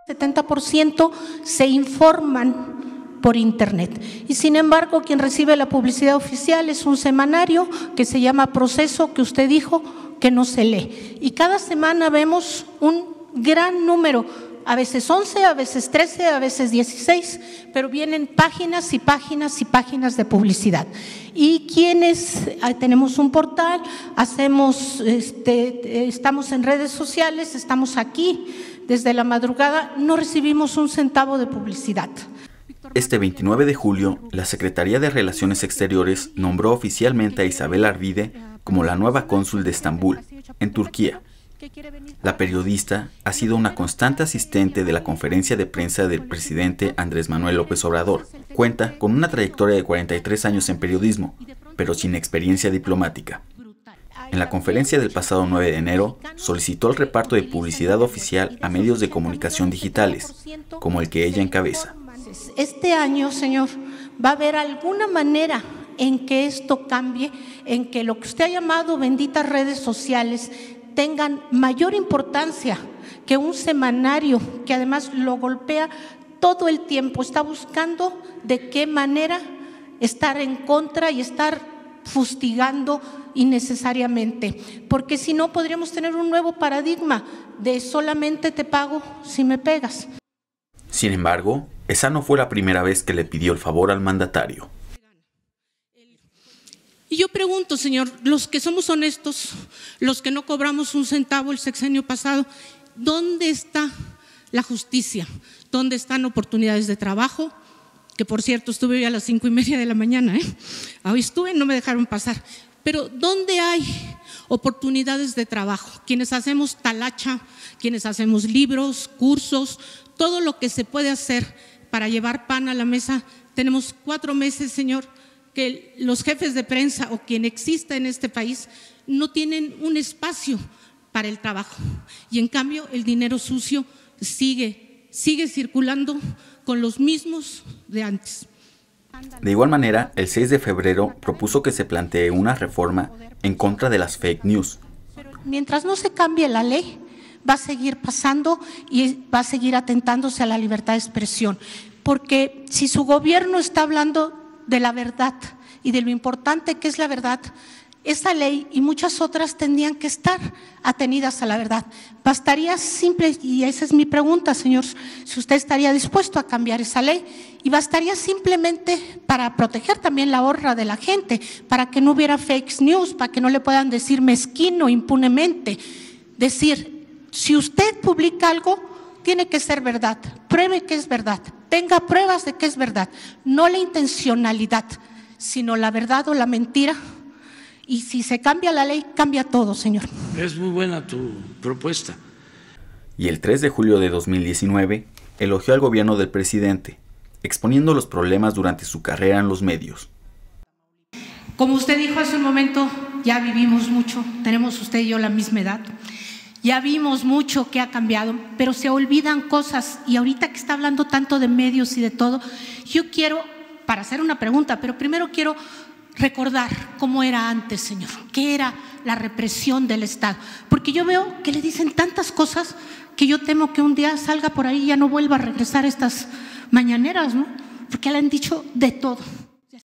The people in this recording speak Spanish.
70% se informan por internet. Y sin embargo, quien recibe la publicidad oficial es un semanario que se llama Proceso, que usted dijo que no se lee. Y cada semana vemos un gran número, a veces 11, a veces 13, a veces 16, pero vienen páginas y páginas y páginas de publicidad. Y quienes tenemos un portal, estamos en redes sociales, estamos aquí desde la madrugada, no recibimos un centavo de publicidad. Este 29 de julio, la Secretaría de Relaciones Exteriores nombró oficialmente a Isabel Arvide como la nueva cónsul de Estambul, en Turquía. La periodista ha sido una constante asistente de la conferencia de prensa del presidente Andrés Manuel López Obrador. Cuenta con una trayectoria de 43 años en periodismo, pero sin experiencia diplomática. En la conferencia del pasado 9 de enero, solicitó el reparto de publicidad oficial a medios de comunicación digitales, como el que ella encabeza. Este año, señor, va a haber alguna manera en que esto cambie, en que lo que usted ha llamado benditas redes sociales tengan mayor importancia que un semanario que además lo golpea todo el tiempo, está buscando de qué manera estar en contra y estar fustigando innecesariamente, porque si no podríamos tener un nuevo paradigma de solamente te pago si me pegas. Sin embargo, esa no fue la primera vez que le pidió el favor al mandatario. Y yo pregunto, señor, los que somos honestos, los que no cobramos un centavo el sexenio pasado, ¿dónde está la justicia? ¿Dónde están oportunidades de trabajo? Que por cierto estuve hoy a las 5:30 de la mañana, hoy estuve, no me dejaron pasar. Pero ¿dónde hay oportunidades de trabajo? Quienes hacemos talacha, quienes hacemos libros, cursos, todo lo que se puede hacer para llevar pan a la mesa. Tenemos 4 meses, señor, que los jefes de prensa o quien exista en este país no tienen un espacio para el trabajo. Y en cambio el dinero sucio sigue circulando con los mismos de antes. De igual manera, el 6 de febrero propuso que se plantee una reforma en contra de las fake news. Mientras no se cambie la ley, va a seguir pasando y va a seguir atentándose a la libertad de expresión. Porque si su gobierno está hablando de la verdad y de lo importante que es la verdad, esa ley y muchas otras tendrían que estar atenidas a la verdad. Bastaría simple, y esa es mi pregunta, señor, si usted estaría dispuesto a cambiar esa ley, y bastaría simplemente para proteger también la honra de la gente, para que no hubiera fake news, para que no le puedan decir mezquino impunemente. Decir, si usted publica algo, tiene que ser verdad, pruebe que es verdad, tenga pruebas de que es verdad, no la intencionalidad, sino la verdad o la mentira. Y si se cambia la ley, cambia todo, señor. Es muy buena tu propuesta. Y el 3 de julio de 2019, elogió al gobierno del presidente, exponiendo los problemas durante su carrera en los medios. Como usted dijo hace un momento, ya vivimos mucho, tenemos usted y yo la misma edad. Ya vimos mucho que ha cambiado, pero se olvidan cosas. Y ahorita que está hablando tanto de medios y de todo, yo quiero, para hacer una pregunta, pero primero quiero recordar cómo era antes, señor, qué era la represión del Estado. Porque yo veo que le dicen tantas cosas que yo temo que un día salga por ahí y ya no vuelva a regresar a estas mañaneras, ¿no? Porque le han dicho de todo.